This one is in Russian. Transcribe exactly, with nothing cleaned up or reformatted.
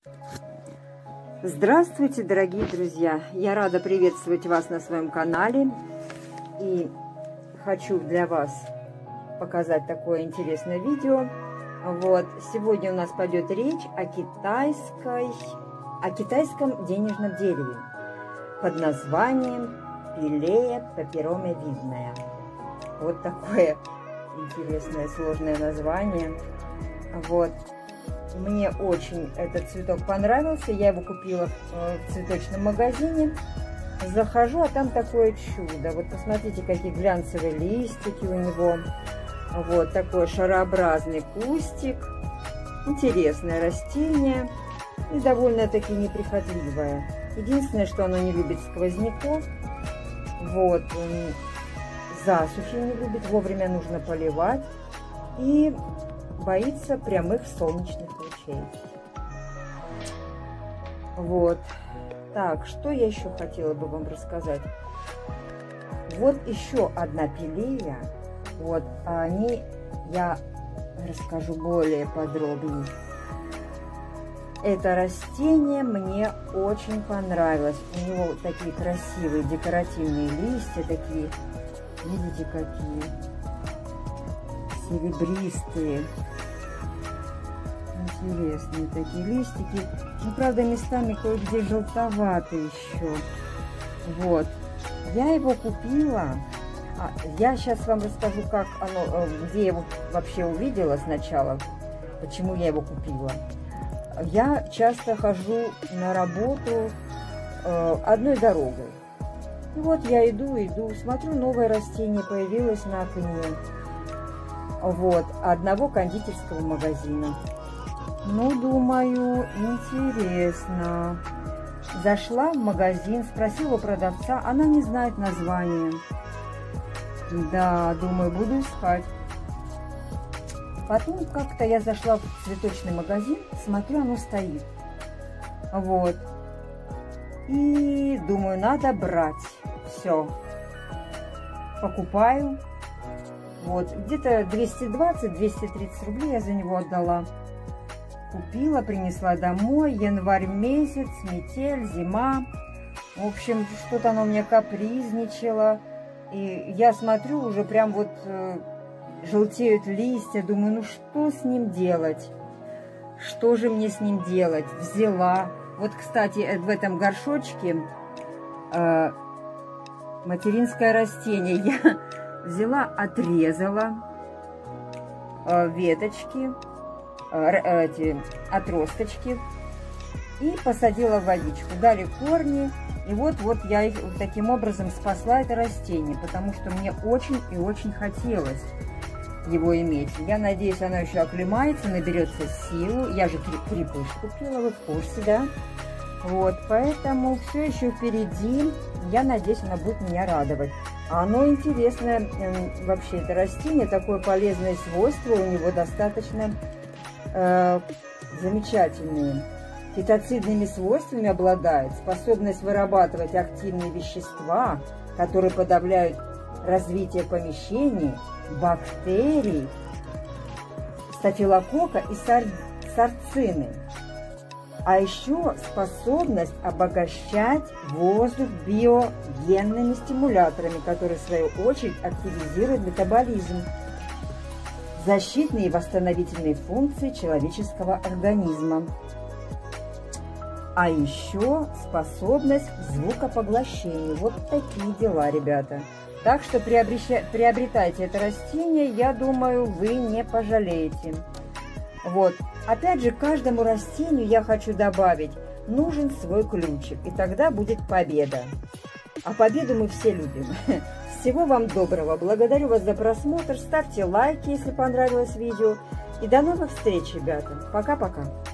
Здравствуйте, дорогие друзья! Я рада приветствовать вас на своем канале. И хочу для вас показать такое интересное видео. Вот. Сегодня у нас пойдет речь о, китайской, о китайском денежном дереве под названием Пилея папиромовидная. Вот такое интересное, сложное название. Вот. Мне очень этот цветок понравился. Я его купила в цветочном магазине. Захожу, а там такое чудо. Вот посмотрите, какие глянцевые листики у него. Вот такой шарообразный кустик. Интересное растение. И довольно-таки неприхотливое. Единственное, что оно не любит сквозняков. Вот. Засухи не любит. Вовремя нужно поливать. И боится прямых солнечных лучей. Вот. Так, что я еще хотела бы вам рассказать? Вот еще одна пилея. Вот, о ней я расскажу более подробнее. Это растение мне очень понравилось. У него такие красивые декоративные листья, такие, видите, какие серебристые. Интересные такие листики. Ну, правда, местами кое-где желтоватые еще. Вот. Я его купила. А, я сейчас вам расскажу, как оно, где я его вообще увидела сначала. Почему я его купила. Я часто хожу на работу э, одной дорогой. И вот я иду, иду, смотрю, новое растение появилось на окне. Вот, одного кондитерского магазина. Ну, думаю, интересно. Зашла в магазин, спросила у продавца, она не знает названия. Да, думаю, буду искать. Потом как-то я зашла в цветочный магазин, смотрю, оно стоит. Вот. И думаю, надо брать. Все. Покупаю. Вот, где-то двести двадцать — двести тридцать рублей я за него отдала. Купила, принесла домой. Январь месяц, метель, зима. В общем, что-то оно у меня капризничало. И я смотрю, уже прям вот э, желтеют листья. Думаю, ну что с ним делать? Что же мне с ним делать? Взяла. Вот, кстати, в этом горшочке э, материнское растение. Я взяла, отрезала э, веточки, э, эти отросточки и посадила в водичку. Дали корни. И вот-вот я их таким образом спасла это растение, потому что мне очень и очень хотелось его иметь. Я надеюсь, оно еще оклемается, наберется силу. Я же крепыш купила, вы в курсе, да? Вот, поэтому все еще впереди. Я надеюсь, оно будет меня радовать. А оно интересное, вообще, это растение, такое полезное свойство у него достаточно э, замечательные. Фитоцидными свойствами обладает, способность вырабатывать активные вещества, которые подавляют развитие помещений, бактерий, стафилококка и сар, сарцины. А еще способность обогащать воздух биогенными стимуляторами, которые в свою очередь активизируют метаболизм, защитные и восстановительные функции человеческого организма. А еще способность к звукопоглощению. Вот такие дела, ребята. Так что приобретайте это растение, я думаю, вы не пожалеете. Вот. Опять же, каждому растению я хочу добавить, нужен свой ключик. И тогда будет победа. А победу мы все любим. Всего вам доброго. Благодарю вас за просмотр. Ставьте лайки, если понравилось видео. И до новых встреч, ребята. Пока-пока.